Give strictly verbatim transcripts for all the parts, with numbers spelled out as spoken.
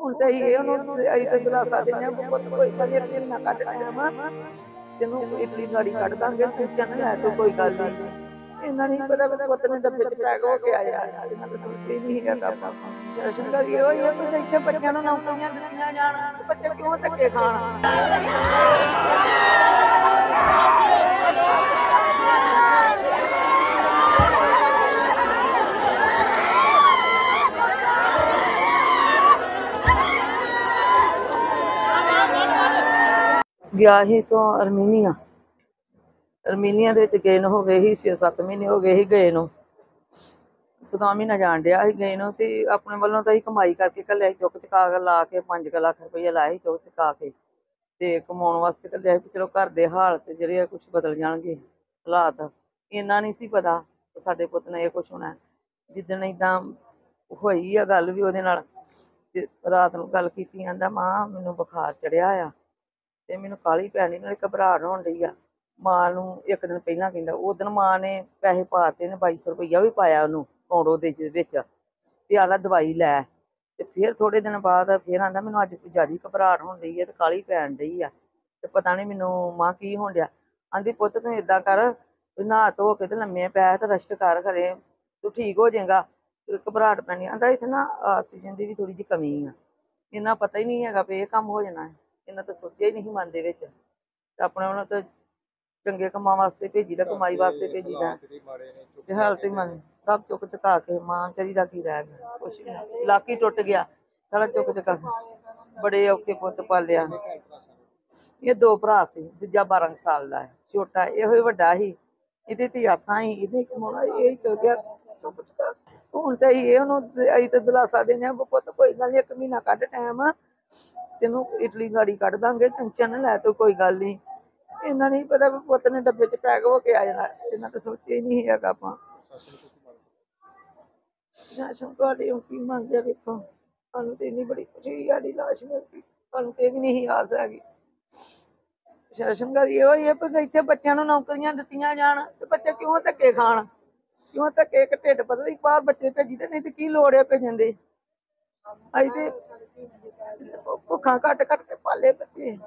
ਹੁਣ ਤੇ ਅਸੀਂ ਇਹ ਉਹਨੂੰ ਅਸੀਂ ਤੇ ਦਿਲਾਸਾ ਦਿੰਦੇ ਹਾਂ ਕਿ ਪੁੱਤ ਕੋਈ ਗੱਲ ਨੀ, ਇੱਕ ਮਹੀਨਾ ਕੱਢ ਟਾਈਮ ਤੈਨੂੰ ਇਟਲੀ ਗਾੜੀ ਕੱਢ ਦਾਂਗੇ, ਟੈਨਸ਼ਨ ਨਾ ਲੈ ਤੂੰ, ਕੋਈ ਗੱਲ ਨੀ। ਇਹਨਾਂ ਨਹੀਂ ਪਤਾ ਵੀ ਪੁੱਤ ਨੇ ਡੱਬੇ ਚ ਪੈਕ ਹੋ ਕੇ ਆਇਆ, ਇਹਨਾਂ ਤਾਂ ਸੋਚਿਆ ਹੀ ਨਹੀਂ ਹੈਗਾ ਆਪਾਂ। ਸ਼ਾਸਨ ਗੱਲ ਇਹੋ ਹੀ ਹੈ ਵੀ ਇੱਥੇ ਬੱਚਿਆਂ ਨੂੰ ਨੌਕਰੀਆਂ ਦਿੱਤੀਆਂ ਜਾਣ, ਬੱਚੇ ਕਿਉਂ ਧੱਕੇ ਖਾਣ। ਗਿਆ ਸੀ ਤੋਂ ਅਰਮੀਨੀਆ, ਅਰਮੀਨੀਆ ਦੇ ਵਿੱਚ ਗਏ ਨੂੰ ਹੋ ਗਏ ਸੀ ਛੇ ਸੱਤ ਮਹੀਨੇ ਹੋ ਗਏ ਸੀ ਗਏ ਨੂੰ, ਸਦਾ ਮਹੀਨਾ ਜਾਣ ਡਿਆ ਸੀ ਗਏ ਨੂੰ। ਤੇ ਆਪਣੇ ਵੱਲੋਂ ਤਾਂ ਅਸੀਂ ਕਮਾਈ ਕਰਕੇ ਘੱਲਿਆ ਸੀ, ਚੁੱਕ ਚੁਕਾ ਕੇ ਲਾ ਕੇ ਪੰਜ ਕੁ ਲੱਖ ਰੁਪਈਆ ਲਾਇਆ ਸੀ ਚੁੱਕ ਚੁਕਾ ਕੇ, ਤੇ ਕਮਾਉਣ ਵਾਸਤੇ ਘੱਲਿਆ ਸੀ। ਚਲੋ ਘਰ ਦੇ ਹਾਲਤ ਜਿਹੜੇ ਆ ਕੁਛ ਬਦਲ ਜਾਣਗੇ ਹਾਲਾਤ, ਇੰਨਾ ਨਹੀਂ ਸੀ ਪਤਾ ਸਾਡੇ ਪੁੱਤ ਨੇ ਇਹ ਕੁਛ ਹੋਣਾ। ਜਿੱਦਣ ਏਦਾਂ ਹੋਈ ਆ ਗੱਲ ਵੀ ਉਹਦੇ ਨਾਲ, ਤੇ ਰਾਤ ਨੂੰ ਗੱਲ ਕੀਤੀ, ਕਹਿੰਦਾ ਮਾਂ ਮੈਨੂੰ ਬੁਖਾਰ ਚੜਿਆ ਆ ਤੇ ਮੈਨੂੰ ਕਾਹਲੀ ਪੈਣੀ, ਨਾਲੇ ਘਬਰਾਹਟ ਹੋਣ ਡਈ ਆ। ਮਾਂ ਨੂੰ ਇੱਕ ਦਿਨ ਪਹਿਲਾਂ ਕਹਿੰਦਾ, ਉਦਣ ਮਾਂ ਨੇ ਪੈਸੇ ਪਾਤੇ ਨੇ, ਬਾਈ ਸੌ ਰੁਪਈਆ ਵੀ ਪਾਇਆ ਉਹਨੂੰ ਕੌਂਡੋ ਦੇ ਵਿੱਚ ਵੀ ਆਲਾ ਦਵਾਈ ਲੈ। ਤੇ ਫਿਰ ਥੋੜੇ ਦਿਨ ਬਾਅਦ ਫਿਰ ਆਂਦਾ ਮੈਨੂੰ ਅੱਜ ਜ਼ਿਆਦਾ ਘਬਰਾਹਟ ਹੋਣ ਡਈ ਹੈ ਤੇ ਕਾਹਲੀ ਪੈਣ ਡਈ ਆ, ਤੇ ਪਤਾ ਨੀ ਮੈਨੂੰ ਮਾਂ ਕੀ ਹੋਣ ਡਿਆ। ਆਂਦੀ ਪੁੱਤ ਤੂੰ ਏਦਾਂ ਕਰ, ਨਹਾ ਧੋ ਕੇ ਤੇ ਲੰਮੇ ਪੈ ਤੇ ਰੈਸਟ ਕਰ, ਖਰੇ ਤੂੰ ਠੀਕ ਹੋ ਜਾਏਗਾ, ਘਬਰਾਹਟ ਪੈਣੀ। ਆਂਦਾ ਇੱਥੇ ਨਾ ਆਕਸੀਜਨ ਦੀ ਵੀ ਥੋੜੀ ਜਿਹੀ ਕਮੀ ਆ, ਇੰਨਾ ਪਤਾ ਹੀ ਨਹੀਂ ਹੈਗਾ ਵੀ ਇਹ ਕੰਮ ਹੋ ਜਾਣਾ ਹੈ, ਇਹਨਾਂ ਤਾਂ ਸੋਚਿਆ ਹੀ ਨਹੀਂ ਮਨ ਦੇ ਵਿੱਚ। ਤੇ ਆਪਣੇ ਵੱਲੋਂ ਤਾਂ ਚੰਗੇ ਕੰਮਾਂ ਵਾਸਤੇ ਭੇਜੀਦਾ, ਕਮਾਈ ਵਾਸਤੇ ਭੇਜੀਦਾ, ਤੇ ਹਾਲਤ ਹੀ ਮਨ ਸਭ ਚੁੱਕ ਚੁਕਾ ਕੇ ਮਾਂ ਵਿਚਾਰੀ ਦਾ ਕੀ ਰਹਿ ਗਿਆ, ਕੁਛ ਨੀ, ਲੱਕ ਹੀ ਟੁੱਟ ਗਿਆ ਸਾਰਾ ਚੁੱਕ ਚੁਕਾ ਕੇ। ਬੜੇ ਔਖੇ ਪੁੱਤ ਪਾਲਿਆ। ਇਹ ਦੋ ਭਰਾ ਸੀ, ਦੂਜਾ ਬਾਰਾਂ ਸਾਲ ਦਾ ਹੈ, ਛੋਟਾ ਇਹੋ ਹੀ ਵੱਡਾ ਸੀ, ਇਹਦੇ ਤੇ ਆਸਾਂ ਸੀ ਇਹਨੇ ਕਮਾਉਣਾ, ਇਹ ਚਲ ਗਿਆ ਚੁੱਕ ਚੁਕਾ। ਹੁਣ ਤੇ ਅਸੀਂ ਇਹ ਉਹਨੂੰ ਅਸੀਂ ਤੇ ਦਿਲਾਸਾ ਦਿੰਦੇ ਹਾਂ ਪੁੱਤ ਕੋਈ ਗੱਲ ਨੀ, ਇੱਕ ਮਹੀਨਾ ਕੱਢ ਟਾਈਮ ਤੈਨੂੰ ਇਟਲੀ ਗਾੜੀ ਕੱਢ ਦਾਂਗੇ, ਟੈਨਸ਼ਨ ਨਾ ਲੈ ਤੂੰ, ਕੋਈ ਗੱਲ ਨੀ। ਇਹਨਾਂ ਨਹੀਂ ਪਤਾ ਵੀ ਪੁੱਤ ਨੇ ਡੱਬੇ ਚ ਪੈਕ ਹੋ ਕੇ ਆ ਜਾਣਾ, ਇਹਨਾਂ ਤਾਂ ਸੋਚਿਆ ਹੀ ਨਹੀਂ ਹੈਗਾ ਆਪਾਂ। ਸ਼ਾਸਨ ਤੁਹਾਡੇ ਕੀ ਮੰਗਦੇ ਵੇਖੋ, ਸਾਨੂੰ ਤੇ ਇੰਨੀ ਬੜੀ ਖੁਸ਼ੀ ਸਾਡੀ ਲਾਸ਼ ਮਿਲ ਗਈ, ਸਾਨੂੰ ਤੇ ਵੀ ਨਹੀਂ ਆਸ ਹੈਗੀ। ਸ਼ਾਸਨ ਗੱਲ ਇਹੋ ਹੀ ਹੈ ਵੀ ਇੱਥੇ ਬੱਚਿਆਂ ਨੂੰ ਨੌਕਰੀਆਂ ਦਿੱਤੀਆਂ ਜਾਣ, ਤੇ ਬੱਚੇ ਕਿਉਂ ਧੱਕੇ ਖਾਣ, ਕਿਉਂ ਧੱਕੇ ਇੱਕ ਢਿੱਡ ਪਤਲੀ ਬਾਹਰ ਬੱਚੇ ਭੇਜੀਦੇ, ਨਹੀਂ ਤੇ ਕੀ ਲੋੜ ਹੈ ਭੇਜਣ ਦੀ। ਅਸੀਂ ਤੇ ਭੁੱਖਾਂ ਕੱਟ ਕੱਟ ਕੇ ਪਾਲੇ ਬੱਚੇ,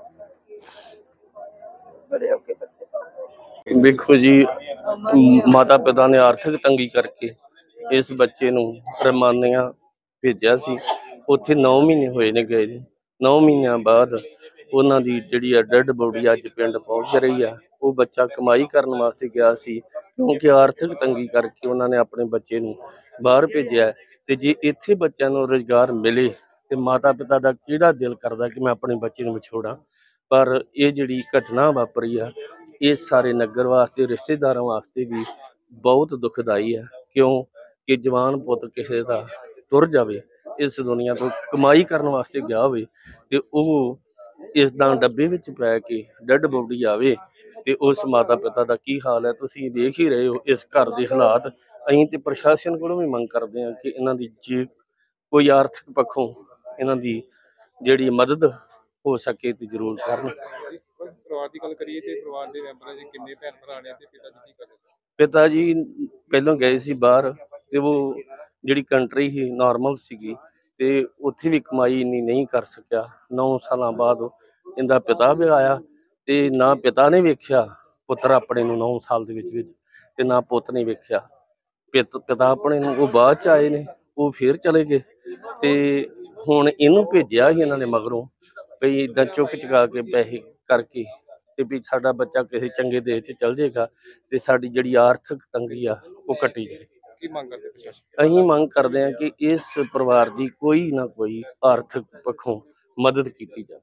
ਬੜੇ ਔਖੇ ਬੱਚੇ ਪਾਲੇ। ਵੇਖੋ ਜੀ, ਮਾਤਾ ਪਿਤਾ ਨੇ ਆਰਥਿਕ ਤੰਗੀ ਕਰਕੇ ਇਸ ਬੱਚੇ ਨੂੰ ਰਮਾਨੀਆ ਭੇਜਿਆ ਸੀ। ਉੱਥੇ ਨੌ ਮਹੀਨੇ ਹੋਏ ਨੇ ਗਏ ਨੇ, ਨੌ ਮਹੀਨਿਆਂ ਬਾਅਦ ਉਹਨਾਂ ਦੀ ਜਿਹੜੀ ਆ ਡੈਡ ਬੋਡੀ ਅੱਜ ਪਿੰਡ ਪਹੁੰਚ ਰਹੀ ਆ। ਉਹ ਬੱਚਾ ਕਮਾਈ ਕਰਨ ਵਾਸਤੇ ਗਿਆ ਸੀ, ਕਿਉਂਕਿ ਆਰਥਿਕ ਤੰਗੀ ਕਰਕੇ ਉਹਨਾਂ ਨੇ ਆਪਣੇ ਬੱਚੇ ਨੂੰ ਬਾਹਰ ਭੇਜਿਆ। ਤੇ ਜੇ ਇੱਥੇ ਬੱਚਿਆਂ ਨੂੰ ਰੁਜ਼ਗਾਰ ਮਿਲੇ ਤੇ ਮਾਤਾ ਪਿਤਾ ਦਾ ਕਿਹੜਾ ਦਿਲ ਕਰਦਾ ਕਿ ਮੈਂ ਆਪਣੇ ਬੱਚੇ ਨੂੰ ਵਿਛੋੜਾਂ। ਪਰ ਇਹ ਜਿਹੜੀ ਘਟਨਾ ਵਾਪਰੀ ਆ, ਇਹ ਸਾਰੇ ਨਗਰ ਵਾਸਤੇ, ਰਿਸ਼ਤੇਦਾਰਾਂ ਵਾਸਤੇ ਵੀ ਬਹੁਤ ਦੁਖਦਾਈ ਹੈ। ਕਿਉਂ ਕਿ ਜਵਾਨ ਪੁੱਤ ਕਿਸੇ ਦਾ ਤੁਰ ਜਾਵੇ ਇਸ ਦੁਨੀਆ ਤੋਂ, ਕਮਾਈ ਕਰਨ ਵਾਸਤੇ ਗਿਆ ਹੋਵੇ, ਤੇ ਉਹ ਇਸਦਾ ਡੱਬੇ ਵਿੱਚ ਪੈ ਕੇ ਡੈਡ ਬੋਡੀ ਆਵੇ, ਤੇ ਉਸ ਮਾਤਾ ਪਿਤਾ ਦਾ ਕੀ ਹਾਲ ਹੈ ਤੁਸੀਂ ਵੇਖ ਹੀ ਰਹੇ ਹੋ ਇਸ ਘਰ ਦੇ ਹਾਲਾਤ। ਅਸੀਂ ਤੇ ਪ੍ਰਸ਼ਾਸਨ ਕੋਲੋਂ ਵੀ ਮੰਗ ਕਰਦੇ ਹਾਂ ਕਿ ਇਹਨਾਂ ਦੀ ਜੇ ਕੋਈ ਆਰਥਿਕ ਪੱਖੋਂ ਇਹਨਾਂ ਦੀ ਜਿਹੜੀ ਮਦਦ ਹੋ ਸਕੇ ਤੇ ਜ਼ਰੂਰ ਕਰਨ। ਪਰਿਵਾਰ ਦੀ ਗੱਲ ਕਰੀਏ ਤੇ ਪਰਿਵਾਰ ਦੇ ਮੈਂਬਰਾਂ ਦੇ ਕਿੰਨੇ ਭੈਣ ਭਰਾ ਨੇ ਤੇ ਪਿਤਾ ਜੀ ਕੀ ਕਰਦੇ? ਪਿਤਾ ਜੀ ਪਹਿਲਾਂ ਗਏ ਸੀ ਬਾਹਰ, ਤੇ ਉਹ ਜਿਹੜੀ ਕੰਟਰੀ ਸੀ ਨਾਰਮਲ ਸੀਗੀ, ਤੇ ਉੱਥੇ ਵੀ ਕਮਾਈ ਇੰਨੀ ਨਹੀਂ ਕਰ ਸਕਿਆ। ਨੌ ਸਾਲਾਂ ਬਾਅਦ ਇਹਦਾ ਪਿਤਾ ਵੀ ਆਇਆ, ਤੇ ਨਾ ਪਿਤਾ ਨੇ ਵੇਖਿਆ ਪੁੱਤਰ ਆਪਣੇ ਨੂੰ ਨੌ ਸਾਲ ਦੇ ਵਿੱਚ ਵਿੱਚ, ਤੇ ਨਾ ਪੁੱਤ ਨੇ ਵੇਖਿਆ ਪਿਤ ਪਿਤਾ ਆਪਣੇ ਨੂੰ। ਉਹ ਬਾਅਦ ਚ ਆਏ ਨੇ, ਉਹ ਫਿਰ ਚਲੇ ਗਏ, ਤੇ ਹੁਣ ਇਹਨੂੰ ਭੇਜਿਆ ਸੀ ਇਹਨਾਂ ਨੇ ਮਗਰੋਂ ਵੀ ਏਦਾਂ ਚੁੱਕ ਚੁਕਾ ਕੇ ਪੈਸੇ ਕਰਕੇ, ਤੇ ਵੀ ਸਾਡਾ ਬੱਚਾ ਕਿਸੇ ਚੰਗੇ ਦੇਸ਼ 'ਚ ਚੱਲ ਜਾਏਗਾ ਤੇ ਸਾਡੀ ਜਿਹੜੀ ਆਰਥਿਕ ਤੰਗੀ ਆ ਉਹ ਕੱਟੀ ਜਾਏ। ਕੀ ਮੰਗ ਕਰਦੇ ਪ੍ਰਸ਼ਾਸਨ? ਅਸੀਂ ਮੰਗ ਕਰਦੇ ਹਾਂ ਕਿ ਇਸ ਪਰਿਵਾਰ ਦੀ ਕੋਈ ਨਾ ਕੋਈ ਆਰਥਿਕ ਪੱਖੋਂ ਮਦਦ ਕੀਤੀ ਜਾਵੇ।